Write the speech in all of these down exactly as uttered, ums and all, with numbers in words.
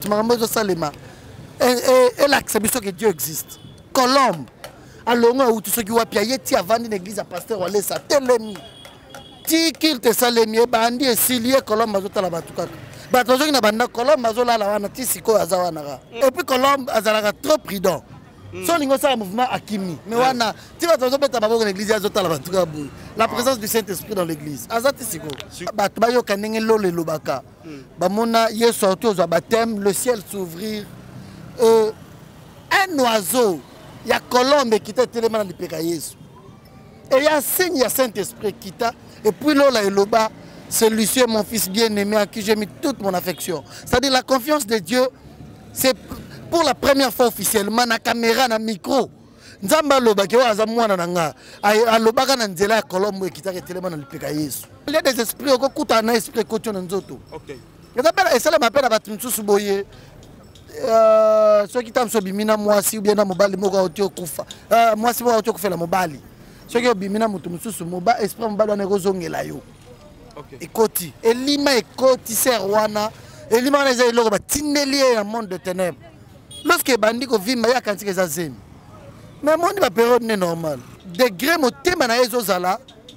Et l'acceptation que Dieu existe. Colombe, à l'ongwa où tout ce qui va piailler, tu as vendu l'église à pasteur ou à l'essa, telemi. Tu qu'il te salemi, bandi et silier, Colombe, mazota la batuka. Batozo qui n'a pas Colombe, mazola la wana, tisiko azawana. Et puis Colombe, azalaga trop prudent. Son lingo ça un mouvement akimi. Mais wana, tu vas t'en mettre à babo l'église azota la batuka bou. La présence du Saint-Esprit dans l'église. Azati siko. Batbayo kanenge lo le lobaka. Bamona yé sorti aux baptêmes, le ciel s'ouvrir. Euh, un oiseau, il y a Colombe qui était tellement dans le Pécaïs. Et il y a un signe, il y a Saint-Esprit qui t'a. Et puis là, il y a c'est Lucien, mon fils bien-aimé, à qui j'ai mis toute mon affection. C'est-à-dire la confiance de Dieu, c'est pour la première fois officiellement, na caméra, na micro. Nzamba loba ki waza mwana nanga. A loba na nzela ya Colombe qui t'a tellement dans le Pécaïs. Il y a des esprits, au kuta na esprit coach na nzoto. OK. Et ça m'appelle à battre sous boyer. Ceux qui t'ont bimina moi si ou bien na mobali moko otio kufa moi si moi otio kufa la mobali ceux qui bimina mutu mususu moba esprit mobali wana kozongela yo ekoti elima ekoti serwana elima na eza eloko batindeli ya monde de ténèbres lorsque bandi ko vima ya kanti ke zazemi mais monde ba période ne normal degré motema na ezozala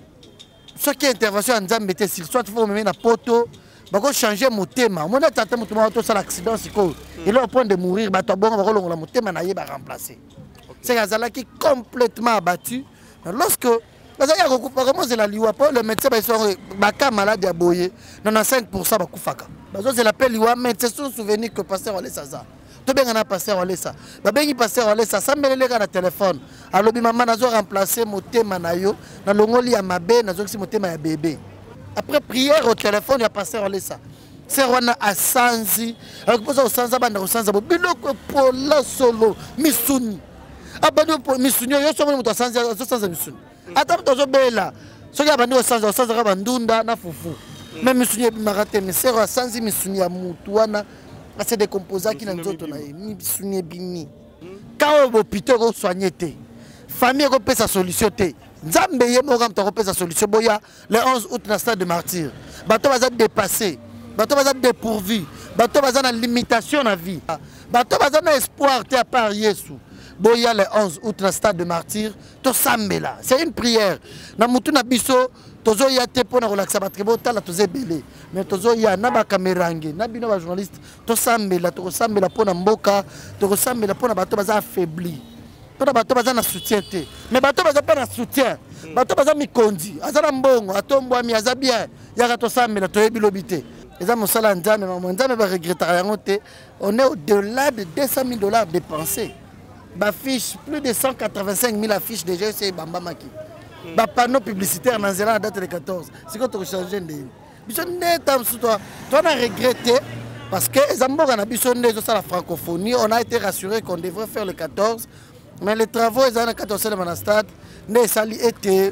ce qui intervention en Nzambe te s'il soit faut même na poto bako changer motema mona tata motema to sala accident siko il est au point de mourir bato bongo bako longola motema na ye ba remplacer c'est Azala qui complètement abattu lorsque Azala ko kufa comment c'est la liwa pas le médecin ba sont ba ka malade ya boye quatre-vingt-quinze pour cent ba kufaka bazo c'est l'appel liwa mais c'est son souvenir que pasteur Wale Saza to benga na pasteur Wale Saza ba bengi pasteur Wale Saza sambelele ka na téléphone alobi mama nazo remplacer motema na yo na longoli ya mabe nazo kisi motema ya bébé. Après prière au téléphone, il y a passé à l'essa. C'est Rwana à Sanzi. Alors que vous Sanza banda au Sanza. Biloko pour la solo. Misuni. Abandon pour Misuni. Yo sommes nous Sanza Sanza Misuni. Attends, tu as bella. Ce qui a abandonné au Sanza, au Sanza Bandunda na fufu. Même Misuni Marate, mais c'est Rwana Sanzi Misuni à Moutouana. C'est des composants qui n'ont pas na Misuni bini. Quand vous pito vous soignez famille ko pesa solution té. Nzambe ye mo ram to ko pesa solution boya le onze août na stade de martyr. Bato baza dépassé, bato baza dépourvu, bato baza na limitation na vie. Bato baza na espoir té à part Yesu. Boya le onze août na stade de martyr, to sambela. C'est une prière. Na mutu na biso tozo ya té pona relaxer ba tribo tala toze belé. Mais tozo ya na ba camérangue, na bino ba journaliste, to sambela, to sambela pona mboka, to sambela pona bato baza affaibli. Tout bato baza na soutien te mais bato baza pas na soutien bato baza mikondi azana mbongo atombwa mi aza bien yaka to samela to yebilobi te eza mosala Nzambe mais Nzambe ba regretter yango te on est au-delà de deux cent mille dollars dépensés ba fiche plus de cent quatre-vingt-cinq mille affiches déjà c'est bamba maki ba panneau publicitaire na nzela na date de quatorze c'est quand tu changer ndé biso neta msu toi toi na regretter parce que ezamboka na biso ndezo ça la francophonie on a été rassuré qu'on devrait faire le quatorze. Mais les travaux, ils ont quatorze de stade, mais ça été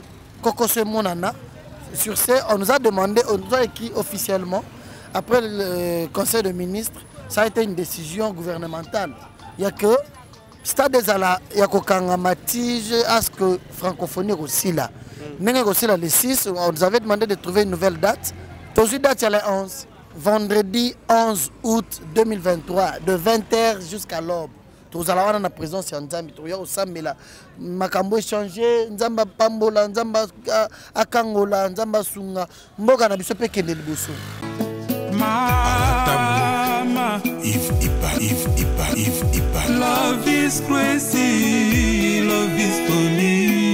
monana. Sur ce, on nous a demandé, on nous a écrit officiellement, après le conseil de ministres, ça a été une décision gouvernementale. Il n'y a que stade des ala, il y a que matige à ce que francophonie aussi là. N'est aussi là le six, on nous avait demandé de trouver une nouvelle date. Aujourd'hui, date il y a le onze, vendredi onze août deux mille vingt-trois, de vingt heures jusqu'à l'aube. Tous allons dans la présence de Nzambe, tous allons ensemble là. Makambo échanger, Nzamba pambola, Nzamba akangola, Nzamba sunga. Mboga na biso pe kende liboso. Mama, if ipa, if ipa, if ipa. Love is crazy, love is funny.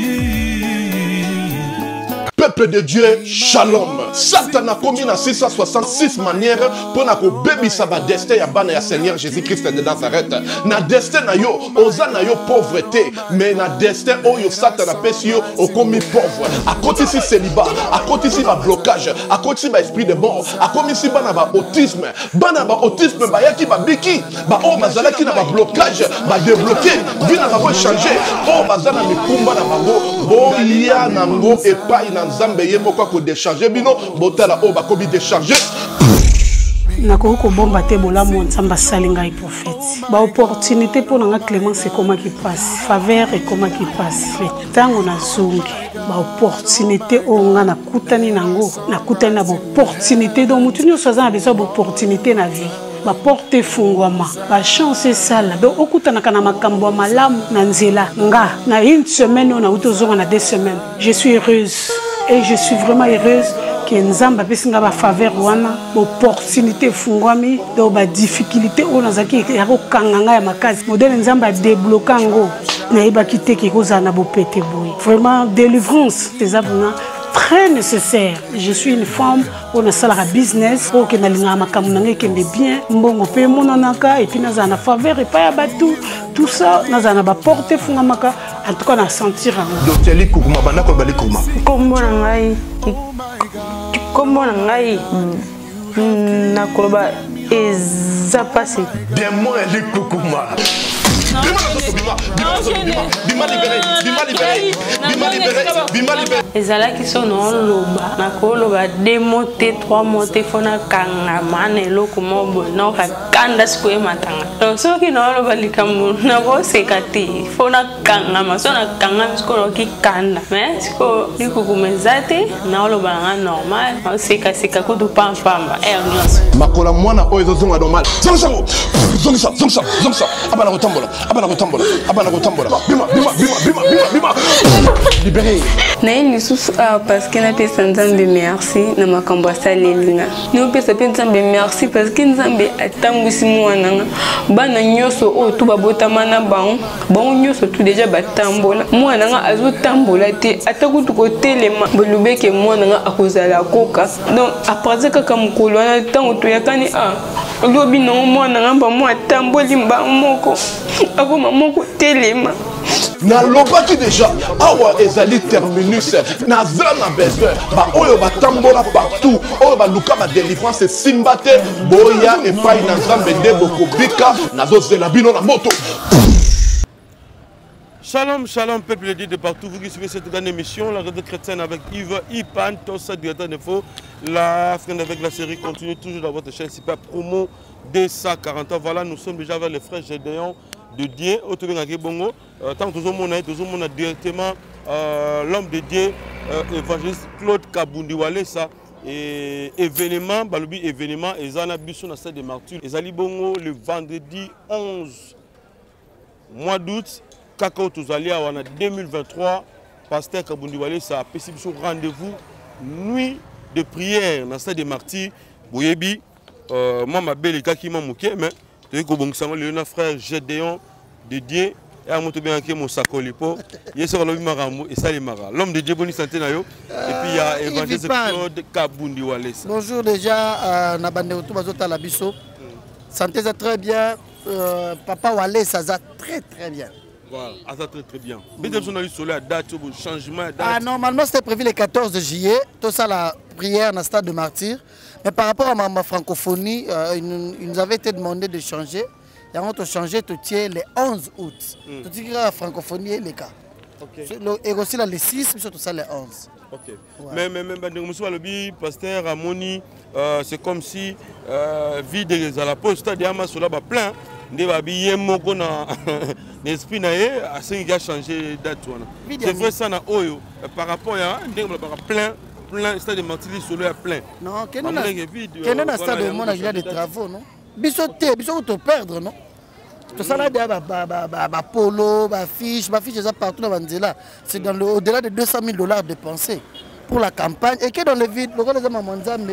Peuple de Dieu, shalom. Satan a commis dans six cent soixante-six manières pour que baby saba destin ya bana ya Seigneur Jésus-Christ de Nazareth. Na destin na yo, oza na yo pauvreté, mais na destin oyo Satan a pesi yo au commis pauvre. À côté si célibat, à côté si ba blocage, à côté si ba esprit de mort, à côté si bana ba autisme, bana ba autisme ba yaki ba biki, ba o bazala ki na ba blocage, ba débloquer, vina ba bo changer, o bazala mikumba na bango, bo ya na ngo epai na Nzambe ye moko ko décharger bino botala o ba ko bi décharger nako ko bomba te bolamu Nzambe salinga i prophète ba opportunité pour nga Clémence comment qui passe faveur et comment qui passe tango na zungi ba opportunité o nga na kutani nango na kutani na opportunité donc mutu nyo soza na besoin d'opportunité na vie ba porte fungwama ba chance sala donc okutana kana makambo malamu na nzela nga na une semaine on a utozonga na deux semaines je suis heureuse et je suis vraiment heureuse que nzamba pesinga ba faveur wana opportunité fungwami donc ba difficulté on azaki ya ko kanganga ya makasi modèle nzamba débloquer ngo na iba kité ki kozana bo pété boy vraiment délivrance des abonnés très nécessaire. Je suis une femme, on a ça business, on a linga makamuna qui est bien, mbongo pe monanaka et puis na zana faveur et pas batou, tout ça na zana ba porter fungamaka en tout cas na sentir. Donc tu as les koukuma bana ko bali koukuma. Kombo na ngai. Kombo na ngai. Na koloba eza passé. Bien moi les koukuma. ezala ki so no loba na ko loba deux mots trois mots fona kanga mane loko mobo no ka kanda siko e matanga donc so ki no loba likambo na bo sekati fona kanga masona kanga siko ki kanda mais siko likukumezate na loba nga normal o seka seka ko du pam pamba e ngos makola mwana oyo zonga normal zonga zonga zonga zonga abana kotambola abana kotambola abana kotambola bima bima bima bima bima bima libéré na ini sous parce que na pesa nzambe merci na makambo asalelinga no pesa pe nzambe merci parce que nzambe atambwisi mwana nga bana nyoso o to babota mana bango bango nyoso tout déjà batambola mwana nga azotambola te atakutu ko telema bolubeke mwana nga akozala koka donc après kaka mukolo na tango to yakani ah lobi no mwana nga ba mwa tamboli mba moko akoma moko telema na lobaki déjà awa ezali terminus na zana besoin ba oyo batambola partout oyo baluka ba délivrance simbate boya et pai na nzambe nde bokobika nazozela bino na moto. Shalom, shalom, peuple de Dieu de partout. Vous qui suivez cette grande émission, la radio chrétienne avec Yves Ipan, Tossa, directeur de faux. La frère avec la série continue toujours dans votre chaîne. C'est pas promo deux cent quarante ans. Voilà, nous sommes déjà avec les frères Gédéon de Dieu. Autour de Bongo. Tant que tout le monde a directement l'homme de Dieu, évangéliste Claude Kabundi Walesa. Et événement, Balubi événement, et Zana Bisson dans stade des martyrs. Et Zali Bongo le vendredi onze mois d'août. Kakao Touzali en deux mille vingt-trois, pasteur Kabundi Walesa a fait un rendez-vous nuit de prière dans le stade des martyrs. Boyebi, moi ma belle kaki m'a moqué, mais tu sais que le frère Gédéon de Dieu et à mon tour bien qui mon sacolipo, il est le maramou et ça les mara. L'homme de Dieu bonne santé nayo et puis il y a évangéliste Claude Kabundi Walesa. Bonjour déjà na bande autour bazota la biso. Santé ça très bien, papa Walesa ça très très bien. Voilà, ah, ça très très bien. Mais mmh. on a eu sur la date, le changement de date. Ah, normalement c'était prévu le quatorze juillet, tout ça la prière dans le stade de martyrs. Mais par rapport à ma, ma francophonie, euh, il, nous, il nous avait été demandé de changer. Et on a changé tout le onze août. Mmh. Tout ce qui est la francophonie est le cas. Okay. Et aussi là, le six, mais tout ça le onze. Ok. Ouais. Mais mais mais monsieur le pasteur Amoni, euh, c'est comme si euh, vie de la poste stade Yama sur là plein. Ndé babi moko na l'esprit na ye a cinq a changé date wana. C'est vrai ça na oyo par rapport à ndé ba plein plein stade de martyrs solo à plein. Non, que non que non stade de monde il y a des travaux non. Bisoté, biso te perdre non. Tout ça là ba ba ba ba polo, ba fiche, ba fiche ça partout dans Banzela. C'est dans le au-delà de deux cent mille dollars dépensés pour la campagne et que dans le vide, le les hommes Nzambe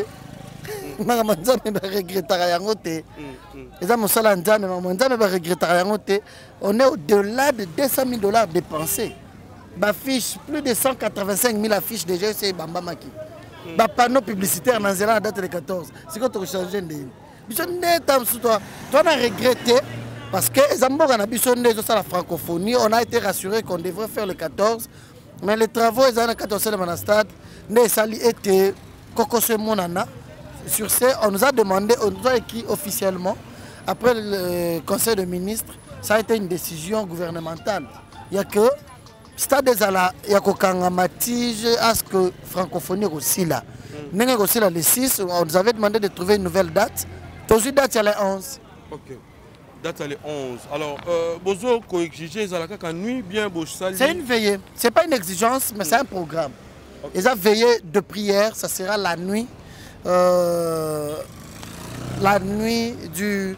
Maman Nzambe ba regrettera yango te. Les hommes sala Nzambe maman Nzambe ba regrettera yango te. On est au-delà de deux cent mille dollars dépensés. Ba fiche plus de cent quatre-vingt-cinq mille affiches déjà c'est Bamba Maki. Ba panneau publicitaire dans Zela date le quatorze. C'est quand on change de biso neta sous toi. Toi on a regretté parce que Zamboga na biso ndezo ça la francophonie, on a été rassuré qu'on devrait faire le quatorze. Mais les travaux ils ont quatorze dans le stade, ne sali était Kokose Monana. Sur ce, on nous a demandé, on nous a écrit officiellement, après le conseil de ministres, ça a été une décision gouvernementale. Il n'y a que Stade des Ala, il y a que Matige, à ce que francophonie aussi là. Nous aussi là le six, on nous avait demandé de trouver une nouvelle date. Aujourd'hui, date il y a le onze. Ok. Date le onze. Alors, Bozo, qu'on exige, c'est nuit bien, c'est une veillée. Ce n'est pas une exigence, mais c'est un programme. Okay. Et ça, veillée de prière, ça sera la nuit. Euh, la nuit du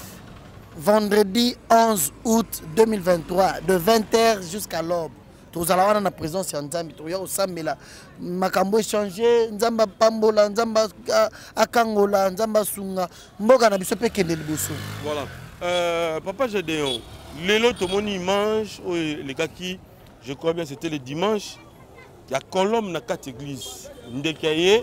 vendredi onze août deux mille vingt-trois, de vingt heures jusqu'à l'aube. Tous allons avoir la présence de Nzambi. Tous allons samela. Makambo échangé. Nzamba pambola, Nzamba akangola, Nzamba sunga. Mboga na biso pe kende liboso. Voilà. Euh, Papa Gédéon, l'élo tout le monde y mange. Les gars qui, je crois bien, c'était le dimanche. Il y a Colombe dans quatre églises. Ndekaye,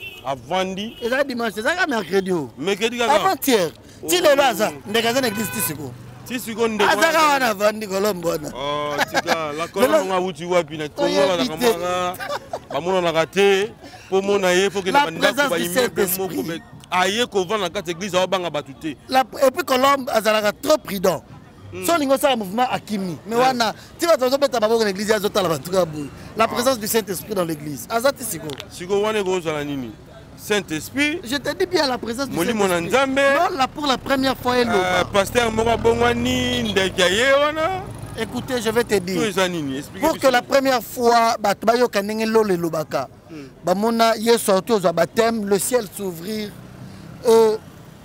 Avandi. Et ça dimanche, c'est ça qui mercredi. Mercredi avant-hier. Si le laza, Ndekaye dans l'église Tisiko. Tisiko Ndekaye. Azaka wana Avandi Colombe wana. Oh, tika, la Colombe on a outi wapi na Congo la kamara. Amona na raté. Pour mon aïe, faut que la présence du Saint-Esprit. Aïe ko vend dans quatre églises à banga batute. Et puis Colombe azalaka trop prudent. So lingo ça mouvement akimi. Mais wana, tu vas te mettre dans l'église azota la batuka boui. La présence du Saint-Esprit dans l'église. Azati siko. Siko wane go za nini? Saint-Esprit. Je te dis bien la présence du Saint-Esprit. Moli Nzambe. Non, là pour la première fois et euh, pasteur Mora Bongwani Ndekaye wana. Écoutez, je vais te dire. Pour que ça. La première fois batubayo kanenge lole lobaka. Bamona ye sorti au baptême, le ciel s'ouvrir. Euh,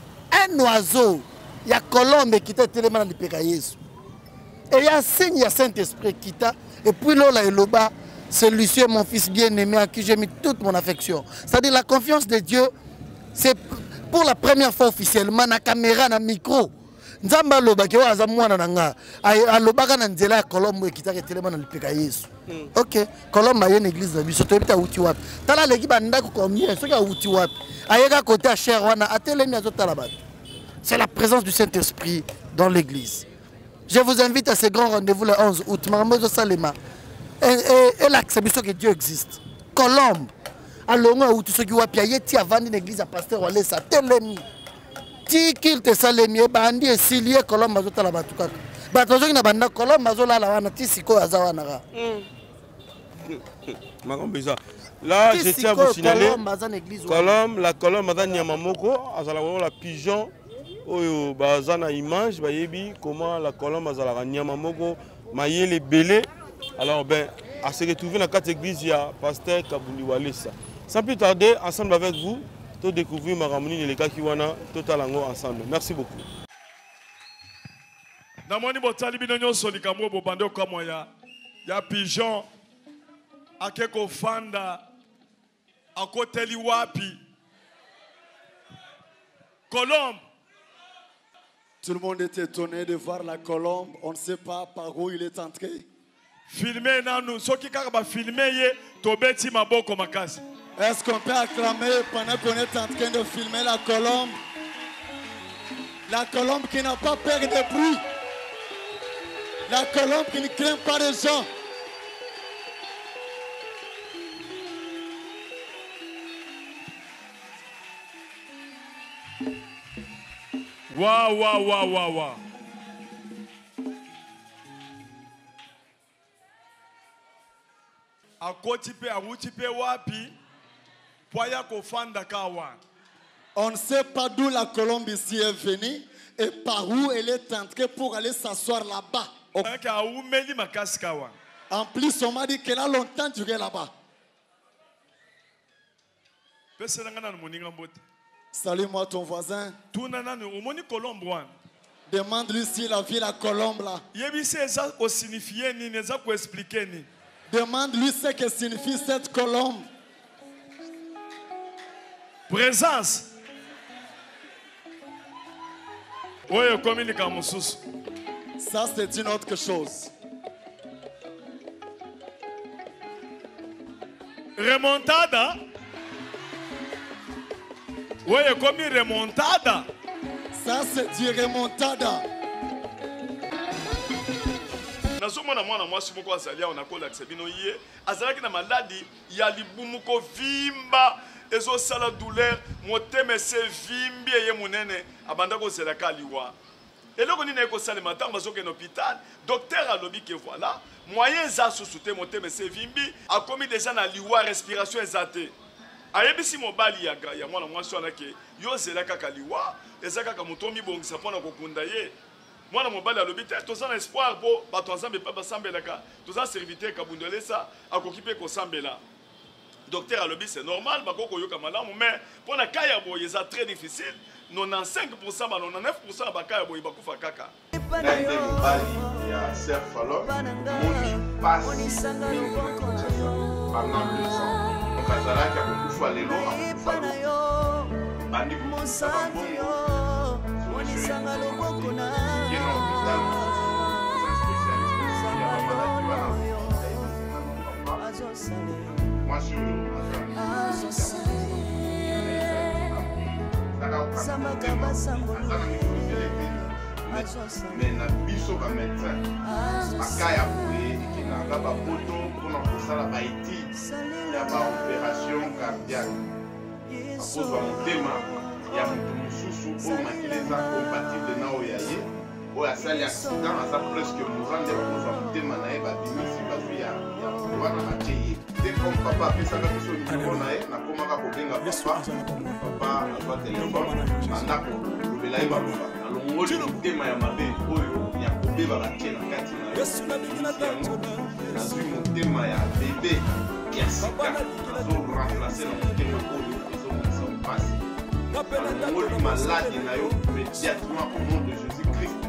un oiseau, il y a Colombe qui était tellement dans le Pécaïs. Et il y a un signe, il y a Saint-Esprit qui t'a. Et puis là, et là-bas, celui-ci est mon fils bien-aimé à qui j'ai mis toute mon affection. C'est-à-dire la confiance de Dieu, c'est pour la première fois officiellement, na caméra, na micro. Nzamba loba ke waza mwana nanga alobaka na nzela ya Colombe qui t'a tellement dans le Pécaïs. OK, Colombe a une église na biso to bita uti wapi. Tala leki banda ko combien, ce ka uti wapi. Ayeka côté à cher wana atelemi azotala bato. C'est la présence du Saint-Esprit dans l'église. Je vous invite à ce grand rendez-vous le onze août. Maramozo Salema. Et, et, et là, c'est bien sûr que Dieu existe. Colombe. Alors, où tu sais qu'il y a Piayetti avant une église à pasteur Wale sa telemi. Ti qu'il te salemi et bandi et silier Colombe azota la batuka. Batozo qui na banda Colombe azola la wana ti siko azawana ra. Makombe ça. Là, je tiens à vous signaler. Colombe, la Colombe Mazan Yamamoko, azala la pigeon. Oyo bazana image bayebi comment la Colombe azala Nyamamoko mayele belé. Alors ben à se retrouver dans quatre églises il y a pasteur Kabundi Walesa. Sans plus tarder, ensemble avec vous, tout découvrir Maramoni et les gars qui wana total ango ensemble. Merci beaucoup. Namoni botali binonyo solikambo bobando comme ya ya pigeon akeko fanda akoteli wapi Colombe. Tout le monde est étonné de voir la Colombe. On ne sait pas par où il est entré. Filmer nanu, soki kaka ba filmer ye tobeti maboko makasi. Est-ce qu'on peut acclamer pendant qu'on est en train de filmer la Colombe? La Colombe qui n'a pas peur de bruit. La Colombe qui ne craint pas les gens. Waouh, waouh, waouh, waouh, waouh. Akotipe, awutipe wapi, poya kofanda kawa. On ne sait pas d'où la Colombe ici est venue et par où elle est entrée pour aller s'asseoir là-bas. En plus, on m'a dit qu'elle a longtemps duré là-bas. Salue-moi ton voisin. Demande-lui s'il a vu la Colombe là. Demande-lui ce que signifie cette Colombe. Présence. Ça, c'est une autre chose. Remontada. Oui, comme une remontada. Ça, c'est du remontada. Nazomona mwana mwasi moko azalia onakola kisebino ye azalaki na maladi ya libumuko vimba ezo sala douleur moteme se vimbi ye munene abanda ko zela kaliwa eloko nini eko sala matin bazoke na hôpital docteur alobi que voilà moyen za susute moteme se vimbi a commis déjà na liwa respiration ezate ayebisi mobali ya ga ya mwana mwasi wana ke yo zela kaka liwa ezaka ka mutomi bongisa pona kokunda ye. Moi, mon bal à l'hôpital, tous en espoir, bon, bah, tous ensemble, pas ensemble, là, tous en serviteur, kabundole ça, à s'occuper qu'on s'en là. Docteur à l'hôpital, c'est normal, bah, qu'on y a mais pour la caille, bon, c'est très difficile. quatre-vingt-quinze pour cent ba quatre-vingt-dix-neuf pour cent bakaya boye bakufa kaka. Nende mobali ya Sir Fallon moni passe pendant deux ans. Donc azalaki akokufa lelo akufa lo. Bandi kokufa bango. Monisanga loboko na. Yena hôpital. Moi sur mais na biso ba médecin akaya boye ikinanga ba poto pona kosala ba étude ya ba opération cardiaque à cause ba motema ya mutu mususu oyo makili eza compatible na oyo ya ye oyo asali accident aza presque mourant nde bakozwa motema na ye babimisi bazwi ya wana batie ye te comme papa apesaka biso nimero na ye nakomaka kobenga papa papa azwa telefone anda kolobela ye baloba alongoli motema ya mabe oyo ya kobeba batie na kati na yo nazwi motema ya bebe ya sika azoremplace na motema oyo ezomonisa mpasi alongoli maladi na yo immédiatement au nom de Jésus-Christ.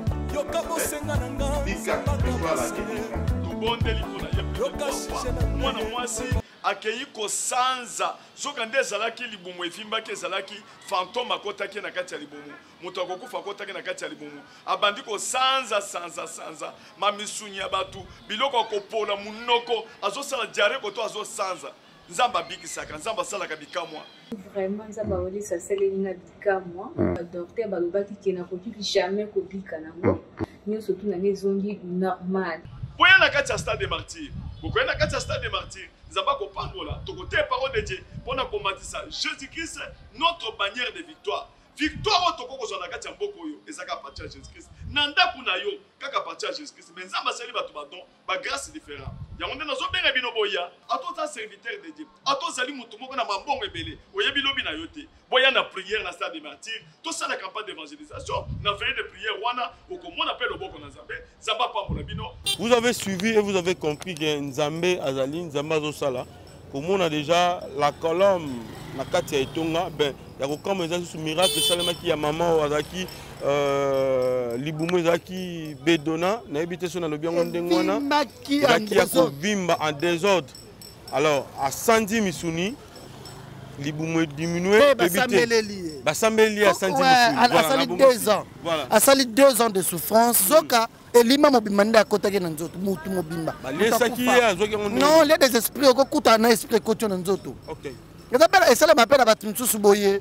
Bika reçoit la guérison. Tubondeli kuna ye mwana mwasi akei kosanza soka nde ezalaki libumu efimbaki ezalaki fantôme akotaki na kati ya libumu moto akokufa akotaki na kati ya libumu abandi kosanza sanza sanza mamisuni ya batu biloko kopola munoko azosala diare koto azosanza nzamba bikisaka nzamba salaka bikamwa vraiment nzamba wali sa selinga bikamwa docteur balobaki kena koki jamais kobika nango nyoso tu na ngezongi normal boya na kati ya stade des martyrs bokoya na kati ya stade des martyrs nzamba kopangola tokote parole de Dieu pona komatisa Jésus-Christ notre bannière de victoire victoire otoko kozwa na kati ya mboko oyo ezaka partir ya Jésus-Christ na ndaku na yo kaka partir ya Jésus-Christ mais nzamba sali bato badon ba grâce différent yango nde nazobenga bino boya atoza serviteur de Dieu atozali mutu moko na mambongo ebele oyebi lobi na yo te boya na prière na stade des martyrs tosala campagne d'évangélisation na veille de prière wana okomona pe loboko na nzambe nzamba pambola bino. Vous avez suivi et vous avez compris que nzambe azali nzamba azosala komona déjà la colombe na kati ya etonga ben ya kokamba eza susu miracle esalemaki ya mama oyo azalaki libumu ezalaki bedona nayebi te so nalobi yango ndenge wana ezalaki ya kovimba en désordre alors asandi misuni libumu ediminue basambeli asandi misuni deux ans asali deux ans de souffrance zoka elima mobimba nde akotaki na nzoto mutu mobimba balesaki ye azwaki yango non les des esprits okokutana na esprit ekoti na nzoto esalama mpe na bato mosusu boye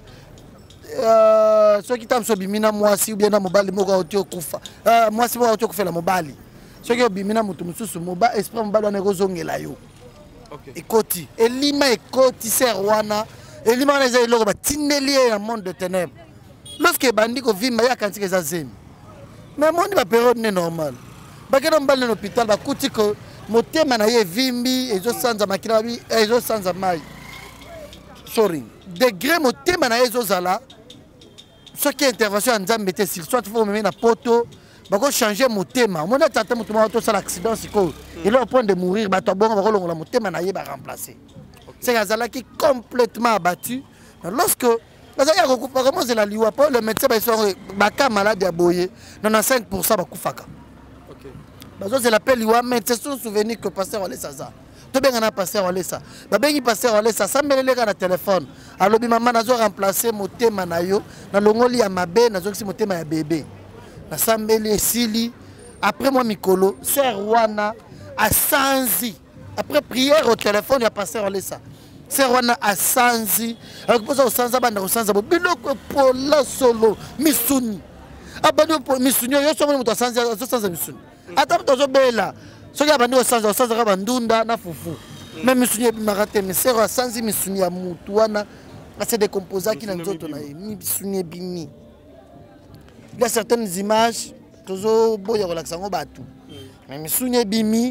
soki ta mosu obimi na mwasi ubie na mobali moko auti okufa mwasi moko auti okufela mobali soki obimi na motu mosusu esprit mobali wana ekozongela yo ekoti elima ekoti ser wana elima wana eza eloko batindeli ye na monde de ténèbre lorsque ebandi kovimba ye akantika eza zemi mais mondi bapériode ne normal bakena mobali na hôpital bakuti ko motema na ye evimbi ezosanza makila babi ezosanza mai sorry degré motema na ye ezozala soki intervention ya nzambe te sili soit fo omemi na poto bakochange motema omoni ata ata moto moko tosala accident sikoyo elo au point de mourir bato abongo bakolongola motema na ye baremplace seke azalaki complètement abattu lorsque bazalaki akokufa komozela liwa mpo le médecin baisongo baka malade ya boye quatre-vingt-quinze pour cent bakufaka bazozela mpe liwa mais c'est son souvenir que pasteur Walesa aza tobenga na pasteur Walesa babengi pasteur Walesa asambeleleka na telefone alobi mama nazo remplacer motema na yo na longoli ya mabe nazokisi motema ya bebe nasambeli esili après moi mikolo sœur wana asanzi après prière au téléphone ya pasteur Walesa sœur wana asanzi akupoza osanza banda osanza bo biloko pola solo misuni abandi misuni yo somo muto asanzi asanza misuni ata muto azobela soki abandi osanza osanza ka bandunda na fufu même misuni ebimaka te mais sœur asanzi misuni ya mutu wana ase décomposaki na nzoto na ye misuni ebimi. Il y a certaines images tozo boya kolakisa ngo batu mais misuni ebimi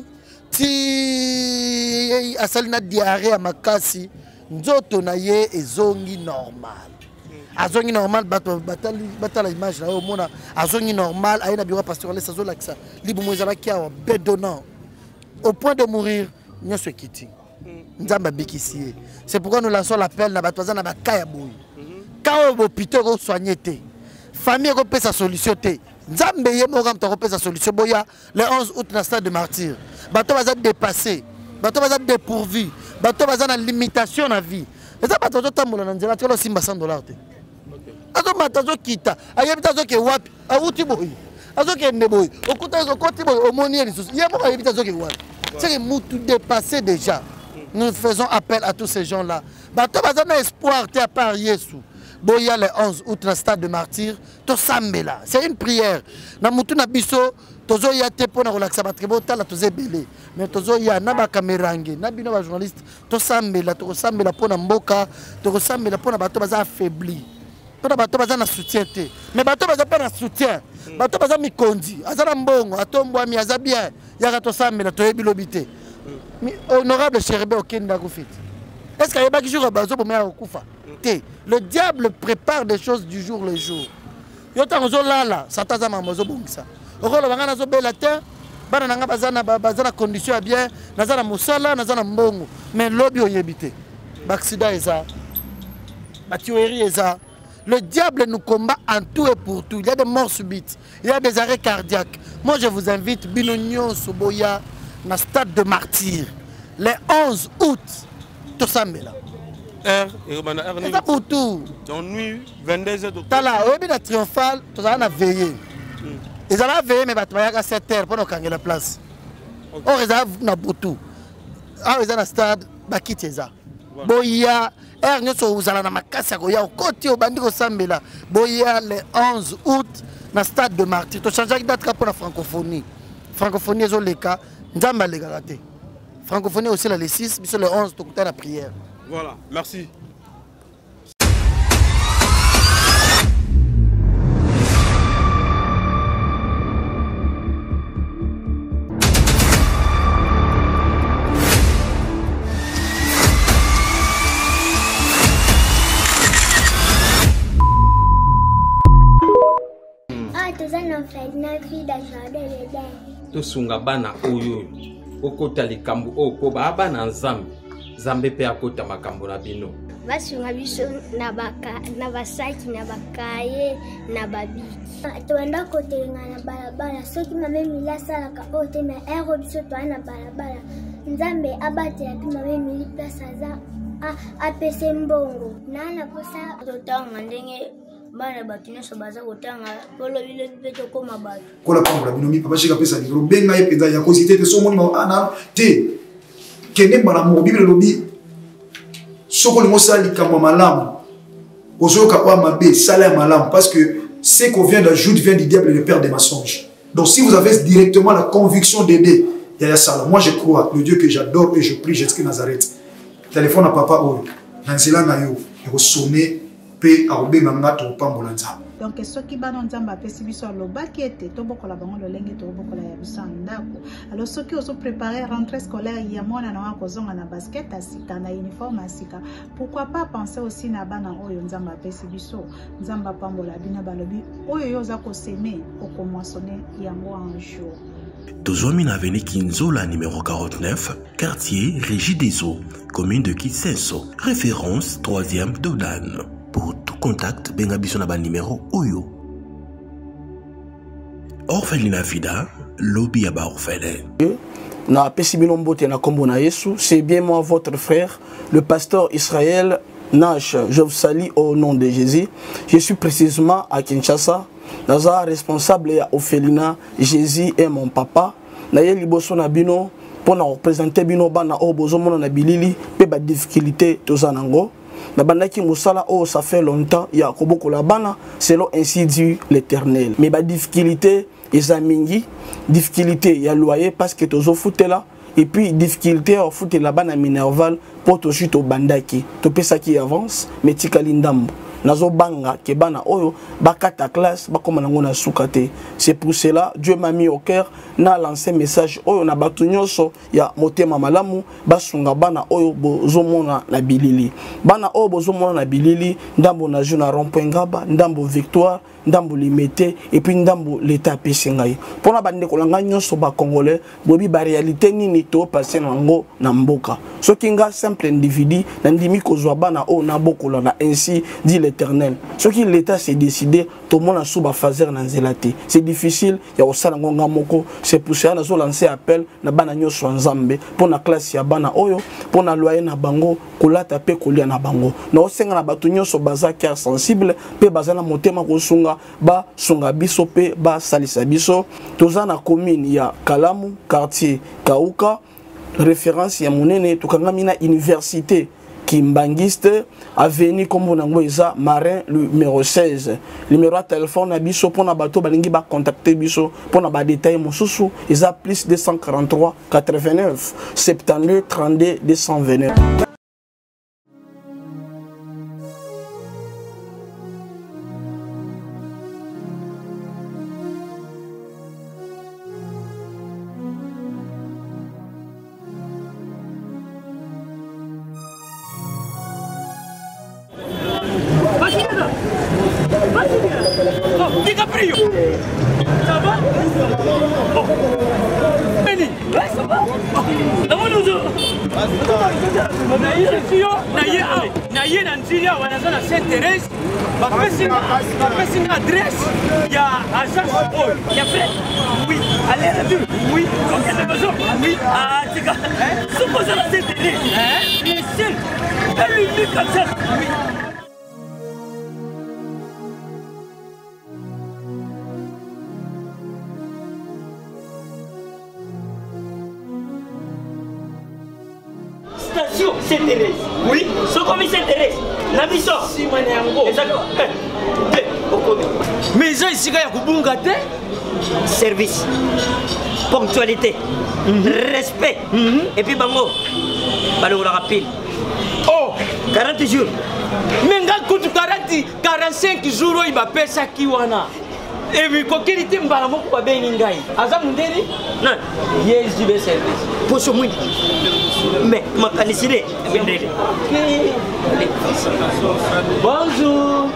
ti asali na diarrhée ya makasi nzoto na ye ezongi normal azongi normal bato batali batala image na yo mona azongi normal ayena biro pasteur Walesa azolakisa libumu ezalaki awa bedonnant au point de mourir nyonso ekiti nzamba bikisi ye. C'est pourquoi nous lançons l'appel na bato aza na bakaya boyi quand hôpital ko soigner te famille a sa solution. Nzambe ye mo kam to sa solution boya le onze août na stade de martyr. Bato baza dépassé, bato baza dépourvu, bato baza na limitation na vie. Et ça bato tambola na nzela tolo simba cent dollars te. Azo matazo kita, ayebita zo ke wapi, awuti boy. Azo ke ndeboy, okuta zo koti boy omoni eli sus. Yemo ayebita zo ke wapi. C'est que nous tout dépassé déjà. Nous faisons appel à tous ces gens-là. Bato baza na espoir te à part Yesu. Boya le onze août na stade de martyr, to sambela. C'est une prière. Na mutu na biso tozo ya te pona relaxa batrebo tala toze belé. Mais tozo ya na ba camérange, na bino ba journaliste, to sambela, to sambela pona mboka, to sambela pona bato baza affaibli. Pona bato baza na soutien te. Mais bato baza pas na soutien. Bato baza mikondi, azala mbongo, atombwa mi aza bien. Ya to sambela to yebi lobité. Honorable Cherbe okenda ko fit. Est-ce qu'il y a pas qui joue bazo pour me kufa? Le diable prépare des choses du jour le jour. Yota ngozo lala, sataza mamozo bongisa. Okolo bangana zo bela terre, bana nanga bazana bazana condition ya bien, nazana musala, nazana mbongo. Mais lobi oyebité. Baksida eza. Batuerie eza. Le diable nous combat en tout et pour tout. Il y a des morts subites, il y a des arrêts cardiaques. Moi je vous invite Binonio Soboya na stade de martyr le onze août to sambela. C'est ça pour tout. Donc nuit, vingt-deux heures. Tala, on est triomphal, tu as veillé. Ils ont veillé, mais tu as sept heures pour nous gagner la place. On réserve na tout. Ah, ils ont un stade, bah qui t'es ça? Boya, er nous sommes aux alana makasa goya au côté au bandit au Sambela. Boya le onze août, na stade de martyr. Tu changes date pour la francophonie. Francophonie est au leka, nzamba le garaté. Francophonie aussi le six, puis le onze, tu as la prière. Voilà, merci. Ah, tu as une fête, une vie d'ajouter. Tu sunga bana oyo, okota likambu oko ba bana nzambe. Zambe pe akota makambo na bino. Basunga biso na baka na basaki na bakaye na babiki. Tuenda kotelenga na balabala soki mame mila sala ka ote na ero biso to na balabala. Nzambe abate ya pima mame mili place za a apese mbongo. Nana posa totanga ndenge bana batino so baza kotanga polo bile peto koma bato. Kola pambola bino mi papa shika pesa ni benga ye peza ya kosite te so moni ma ana te. Kene bana mo Bible lobi soko lingo sali kama malamu ozoka kwa mabe sala malamu parce que ce qu'on vient d'ajouter vient du diable et le père des mensonges. Donc si vous avez directement la conviction d'aider Yaya Sala, moi je crois le Dieu que j'adore et je prie Jésus Nazareth. Téléphone à papa oyo nanzela na yo eko sonner pe arobe manga to pambola nzamba. Donc ce qui va dans nzamba pesi biso lobaki ete to bokola bango lolenge to bokola ya biso ndako. Alors ceux qui ont préparé rentrée scolaire ya mona na kozonga na basket asika na uniforme asika. Pourquoi pas penser aussi na bana oyo nzamba pesi biso nzamba pambola bina balobi oyo yoza ko semer oko moissonner yango un jour. Tozomi na avenue Kinzola numéro quarante-neuf, quartier Régie des Eaux, commune de Kisenso, référence troisième Dodan. Pour tout contact, benga biso na ba numéro oyo. Orphelinat Vida, lobby ya ba orphelin. Na pesi bino mbote na kombo na Yesu, c'est bien moi votre frère, le pasteur Israël Nash. Je vous salue au nom de Jésus. Je suis précisément à Kinshasa. Naza responsable ya orphelinat Jésus est mon papa. Na ye liboso na bino pour na représenter bino bana o bozo mona na bilili pe ba difficulté tozanango. Na bandaki musala oh ça fait longtemps ya koboko la bana selon ainsi dit l'Éternel. Mais ba difficulté ezamingi, difficulté ya loyer parce que tozo foutela et puis difficulté au foot la bana minerval pour to chute au bandaki. To pesa qui avance mais tikali ndambo. Nazo banga ke bana oyo bakata classe bakoma nango na sukate. C'est pour cela Dieu m'a mis au cœur na lancé message oyo na batu nyonso ya motema malamu basunga bana oyo bozomona na bilili. Bana oyo bozomona na bilili ndambo na juna rond-point Ngaba, ndambo Victoire, ndambo Limete et puis ndambo l'état pesingai. Pona bande kolanga nyonso ba congolais bobi ba réalité nini to passer nango na mboka. Soki nga simple individu na ndimi kozwa bana oyo na bokola na ainsi dit l'éternel. Ce qui l'État s'est décidé, tout le monde a sous fazer dans zélate. C'est difficile, il y a aussi un ngonga moko, c'est pour ça qu'on a lancé appel na bana nyoswa nzambe pour la classe ya bana oyo, pour na loyer na bango, kola tape kolia na bango. Na osenga na batu nyoswa baza cœur sensible, pe baza na motema ko sunga ba sunga biso pe ba salisa biso. Toza na commune ya Kalamu, quartier Kauka, référence ya monene tukangami na université Kimbangiste, avenue comme on a Marin numéro seize. Numéro de téléphone à biso pour na bateau balingi ba contacter biso pour na ba détail mosusu isa plus deux cent quarante-trois quatre-vingt-neuf soixante-douze trente-deux deux cent vingt-neuf. Station Saint-Thérèse. Oui, ce commis Saint-Thérèse. La mission. Exactement. Mais ça, ici, il y a Kubungate. Service. Ponctualité. Mm-hmm. Respect. Mm-hmm. Et puis, bango. Balo rapide. Oh, quarante jours. Mais quand tu quarante, quarante-cinq jours, il va payer ça qui wana. Et puis, quand il était mbala moko ba beningai. Aza mundeli? Non. Yes, je vais service. Pour ce monde. Mais ma canicide. Bonjour.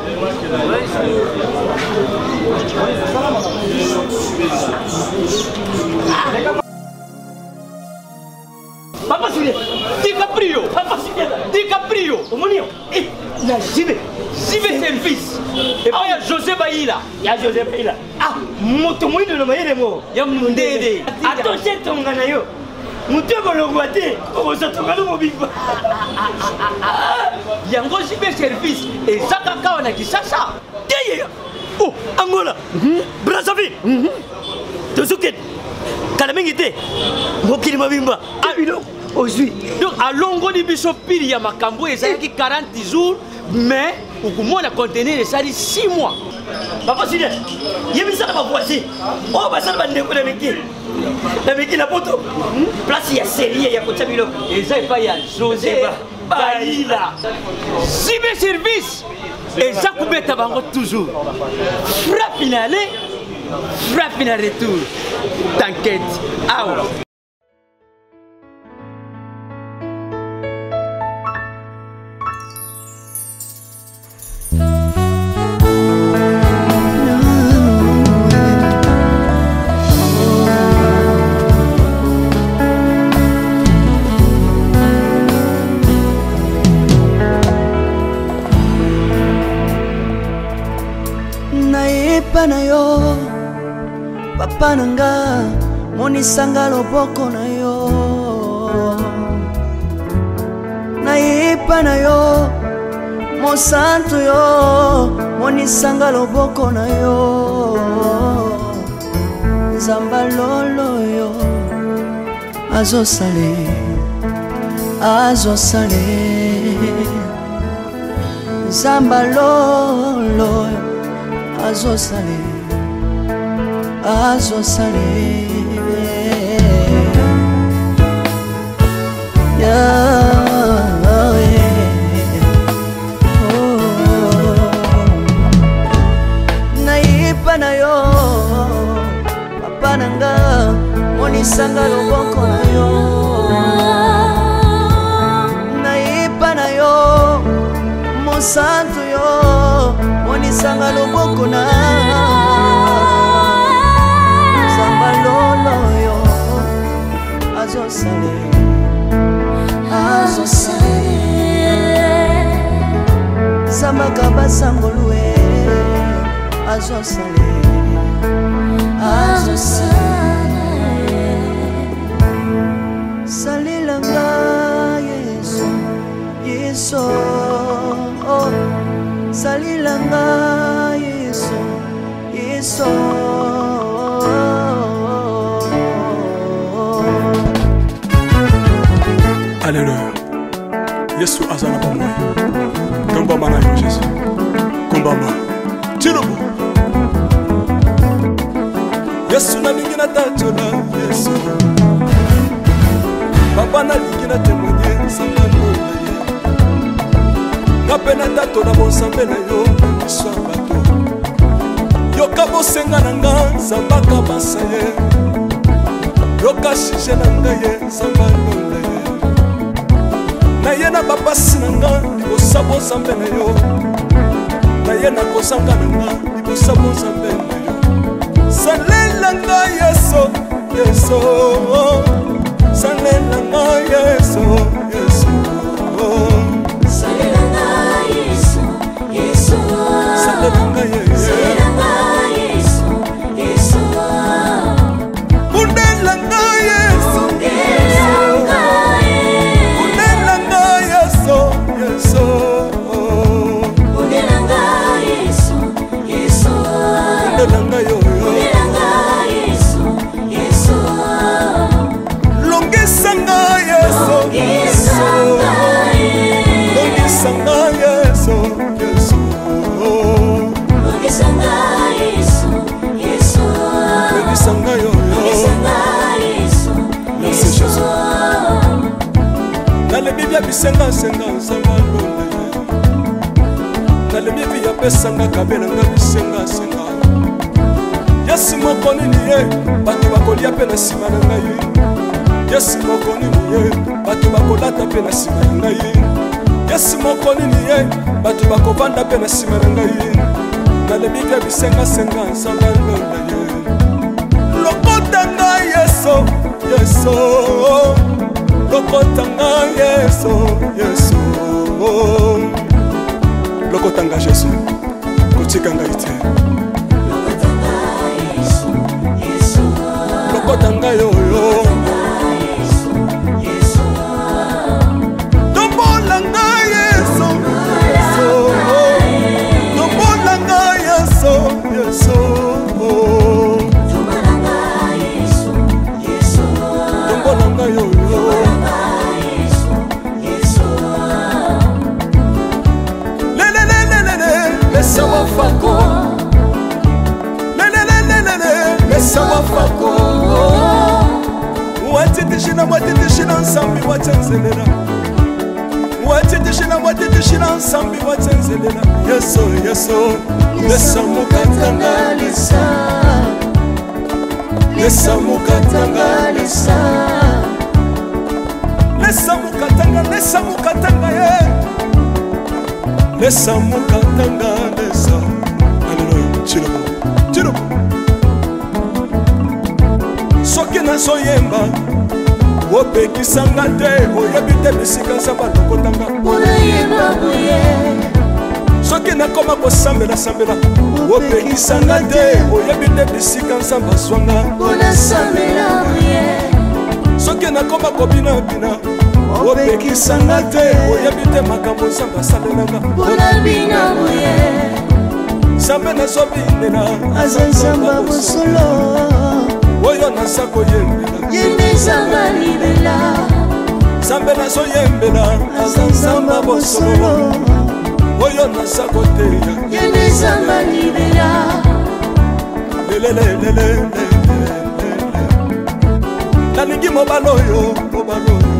Papa Sule, DiCaprio, Papa Sule, DiCaprio, Omonio, eh, la Jibe, Jibe service. Et puis il y a José Baïla, il y a José Baïla. Ah, motomoui de l'Omaïremo, il y a Mundede. Attention, ton ganayo. Moutego le guaté, on se trouve dans mon big bang. Il y a un gros Jibe service. Et ça, quand on a dit ça, ça. Oh, Angola, Brazzaville, Tozuket, Kalamingite, Mokili Mabimba, Abilo. Aujourd'hui, donc à longo de biso pili ya makambo ezalaki quarante jours, mais au moins la contenir ezali six mois. Papa Sile, yebisa na baboisi. Oh basala bandeko na meki. Na meki la poto. Place ya série ya kotsa bilo. Eza pa ya José Baïla. Sibe service. Eza kubeta bango toujours. Frappe finale. Frappe finale retour. T'inquiète. Ah ouais. Na yo papa nanga monisanga loboko na yo nayepa na yo mosantu yo monisanga loboko na yo nzamba lolo yo azosale azosale nzamba lolo Azo salé, azo salé, Yahweh, oh, naipa na yo, papa nanga, monisanga loboko na yo, naipa na yo, monsanto yo. Monisanga loboko na Zamba lolo yo Azo sale Azo sale Zamba kaba sangolue azosale azosale salilanga yesu yesu oh salilanga yesu yesu Alléluia. Yesu azana pamoja. Kamba mana yo Jésus. Kamba ma. Tirobo. Yesu na lingina tatola Yesu. Papa na lingina témoigner sangalo na ye. Ngapena tatola bonsambe na yo iswa bato. Yoka bosenga na nga sambaka basaye. Yoka shishe na nga ye sambalo na ye. Na ye na babasi na nga libosa bozambe na yo. Na ye na kozanga na nga libosa bozambe na yo. Salela nga Yesu, Yesu. Salela nga Yesu, Yesu. Salela nga Yesu, Yesu. Salela nga Yesu, Yesu. Bundela nga Yesu, Bundela nga Yesu, Yesu. Bundela nga Yesu, Yesu. Bundela nga yo. Longisanga Yesu, Yesu. Longisanga Yesu, Yesu. Longisanga Yesu, Yesu. Longisanga yo. Merci Jésus. Dans le Bible bisenga senga sanga londe. Dans le Bible ya pesanga kabela nga bisenga senga. Yesu mokoni niye bato bakolia pe na sima na ngai. Yesu mokoni niye bato bakolata pe na sima na ngai. Yesu mokoni niye bato bakovanda pe na sima na ngai. Dans le Bible bisenga senga sanga londe. Lokota nga Yesu, Yesu. Lokota nga Yesu, Yesu. Lokota nga Jésus. Kotika nga ite. Lokota nga yo yo. Tombola nga Yesu, Yesu. Tombola nga Yesu, Yesu. Tombola nga yo yo. Le le le le le le, laisse moi fako. Le le le le le le, laisse moi fako. Watitishina watitishina nsambi watsenzelela. Watitishina watitishina nsambi watsenzelela. Yesu Yesu, lesa mukatanga lesa. Lesa mukatanga lesa. Lesa mukatanga lesa mukatanga ye. Lesa mukatanga lesa. Alléluia. Chirobo. Chirobo. Soki nazoyemba opekisanga te oyebi te bisika nzambe alokotanga Unayemba buye. soki nakoma kosambela sambela opekisanga te oyebi te bisika nzambe azwanga Unasambela buye. soki nakoma kobinabina opekisanga te oyebi te makambo nzambe asalelanga Unabina buye. nzambe nazobinela Aza nzamba bosolo. oyo naza koyembela Yendezanga libela. nzambe nazoyembela aza nzamba bosolo oyo naza koteya Yendezanga libela. lelelelelele nalingi mobala oyo mobala oyo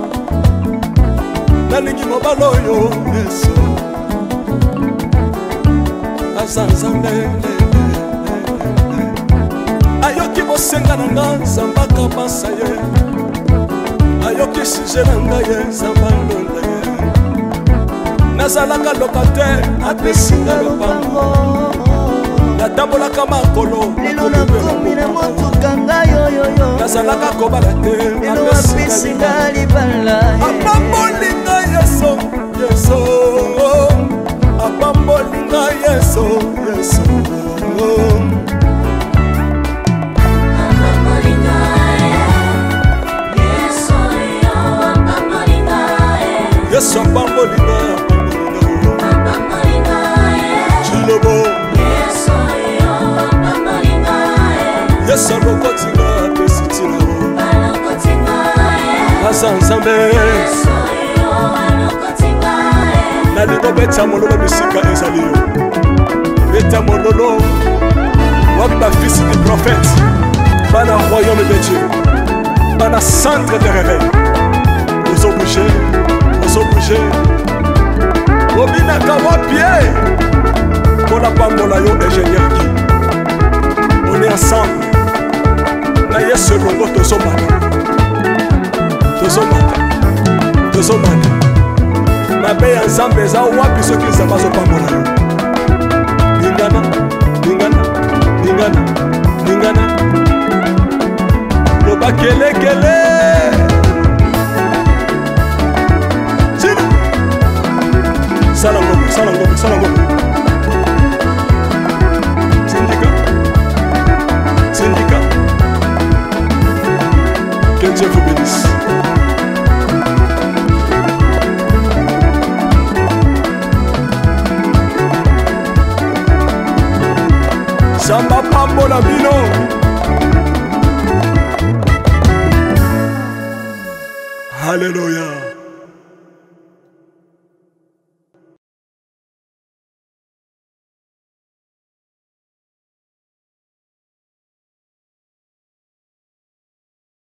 nalingi mobala oyo Yesu aza nzambe ayoki bosenga na nga nzambe akabasa ye ayoki suje na ngai ye nzambe alonda ye nazalaka lokatere apesinga lopango natambolaka makolo lelo nakomi na motuka ngai oyoyo nazalaka kobala te lelo apesinga libala apambolinga Yesu Yesu apamboli pambolinga yeso yeso yeso pambolinga chilobo yeso lokotinga pesitila asa nzambe nalingo beta mololo bisika ezali yo beta mololo waki bafisi du prophète bana royaume de Dieu bana centre de réveil ozo bouger ozo bouger obinaka wapie mpona pambola yo ingénieur Guy on est ensemble na yesu elongo tozomata tozomata tozomata mabe ya nzambe eza wapi soki nzambe azopambola yo lingana lingana lingana lingana loba kelekele sila sala ngombe sala ngombe sala ngombe sindika sindika que Dieu vous bénisse. Samba pambola bino. Alléluia.